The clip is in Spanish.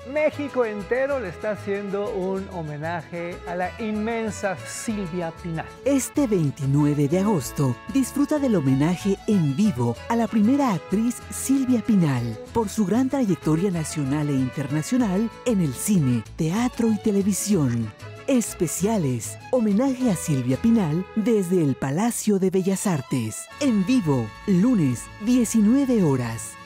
México entero le está haciendo un homenaje a la inmensa Silvia Pinal. Este 29 de agosto, disfruta del homenaje en vivo a la primera actriz Silvia Pinal por su gran trayectoria nacional e internacional en el cine, teatro y televisión. Especiales, homenaje a Silvia Pinal desde el Palacio de Bellas Artes. En vivo, lunes, 19 horas.